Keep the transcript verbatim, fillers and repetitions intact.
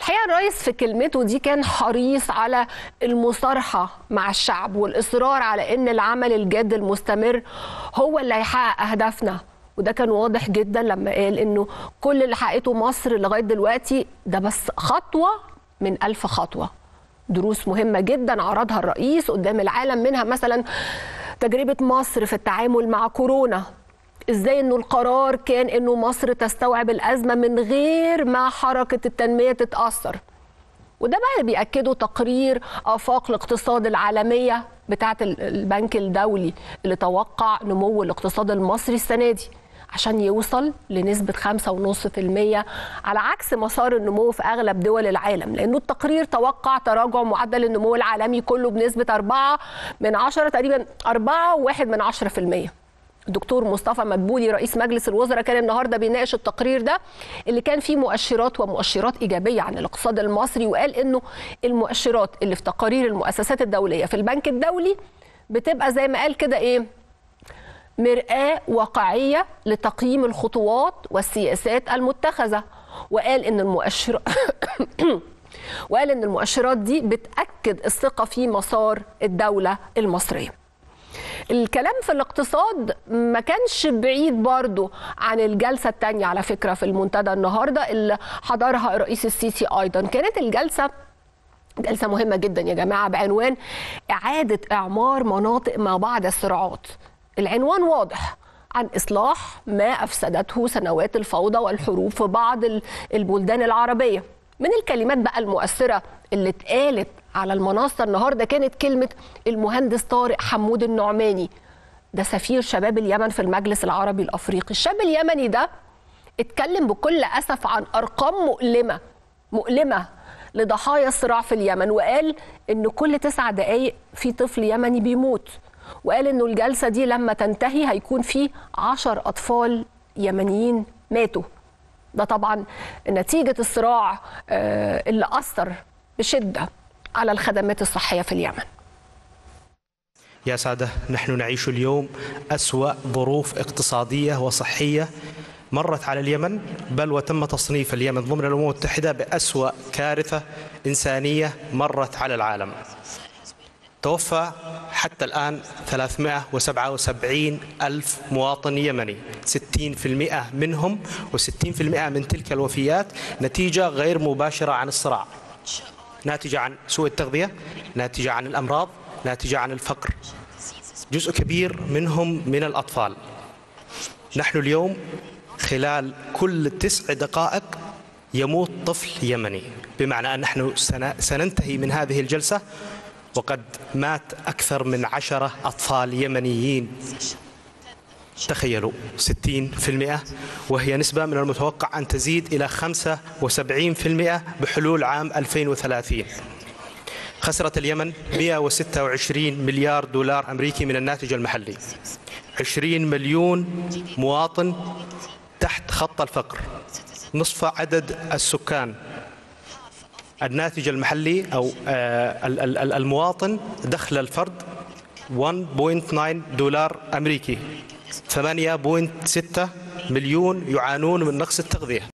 الحقيقه الرئيس في كلمته دي كان حريص على المصارحه مع الشعب والاصرار على ان العمل الجاد المستمر هو اللي هيحقق اهدافنا، وده كان واضح جدا لما قال انه كل اللي حققته مصر لغايه دلوقتي ده بس خطوه من ألف خطوه. دروس مهمه جدا عرضها الرئيس قدام العالم، منها مثلا تجربه مصر في التعامل مع كورونا، ازاي انه القرار كان انه مصر تستوعب الازمه من غير ما حركه التنميه تتاثر. وده بقى اللي بيأكده تقرير آفاق الاقتصاد العالمية بتاعة البنك الدولي اللي توقع نمو الاقتصاد المصري السنة دي عشان يوصل لنسبة خمسة ونص في المية على عكس مسار النمو في أغلب دول العالم، لأنه التقرير توقع تراجع معدل النمو العالمي كله بنسبة أربعة من عشرة تقريبا أربعة وواحد من عشرة في المية. الدكتور مصطفى مدبولي رئيس مجلس الوزراء كان النهارده بيناقش التقرير ده اللي كان فيه مؤشرات ومؤشرات ايجابيه عن الاقتصاد المصري، وقال انه المؤشرات اللي في تقارير المؤسسات الدوليه في البنك الدولي بتبقى زي ما قال كده ايه؟ مرآة واقعيه لتقييم الخطوات والسياسات المتخذه، وقال ان المؤشر وقال ان المؤشرات دي بتأكد الثقه في مسار الدوله المصريه. الكلام في الاقتصاد ما كانش بعيد برضو عن الجلسة الثانية على فكرة في المنتدى النهاردة اللي حضرها الرئيس السيسي أيضا. كانت الجلسة جلسة مهمة جدا يا جماعة بعنوان إعادة إعمار مناطق ما بعد الصراعات. العنوان واضح، عن إصلاح ما أفسدته سنوات الفوضى والحروب في بعض البلدان العربية. من الكلمات بقى المؤثرة اللي اتقالت على المنصة النهاردة كانت كلمة المهندس طارق حمود النعماني، ده سفير شباب اليمن في المجلس العربي الأفريقي. الشاب اليمني ده اتكلم بكل أسف عن أرقام مؤلمة مؤلمة لضحايا الصراع في اليمن، وقال إن كل تسع دقايق في طفل يمني بيموت، وقال إنه الجلسة دي لما تنتهي هيكون في عشر أطفال يمنيين ماتوا. ده طبعا نتيجة الصراع اللي أثر بشدة على الخدمات الصحية في اليمن. يا سادة، نحن نعيش اليوم أسوأ ظروف اقتصادية وصحية مرت على اليمن، بل وتم تصنيف اليمن ضمن الأمم المتحدة بأسوأ كارثة إنسانية مرت على العالم. توفى حتى الآن ثلاثمائة وسبعة وسبعين ألف مواطن يمني، ستين بالمئة منهم وستين بالمئة من تلك الوفيات نتيجة غير مباشرة عن الصراع، ناتجة عن سوء التغذية، ناتجة عن الأمراض، ناتجة عن الفقر. جزء كبير منهم من الأطفال. نحن اليوم خلال كل تسع دقائق يموت طفل يمني، بمعنى أن نحن سننتهي من هذه الجلسة وقد مات أكثر من عشرة أطفال يمنيين. تخيلوا، ستين بالمئة، وهي نسبة من المتوقع أن تزيد إلى خمسة وسبعين بالمئة بحلول عام ألفين وثلاثين. خسرت اليمن مئة وستة وعشرين مليار دولار أمريكي من الناتج المحلي، عشرين مليون مواطن تحت خط الفقر، نصف عدد السكان. الناتج المحلي أو المواطن دخل الفرد واحد فاصلة تسعة دولار أمريكي، ثمانية فاصلة ستة مليون يعانون من نقص التغذية.